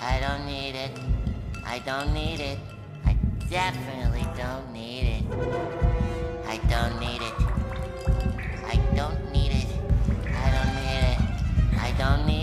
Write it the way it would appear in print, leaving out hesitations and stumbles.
I don't need it. I don't need it. I definitely don't need it. I don't need it. I don't need it. I don't need it. I don't need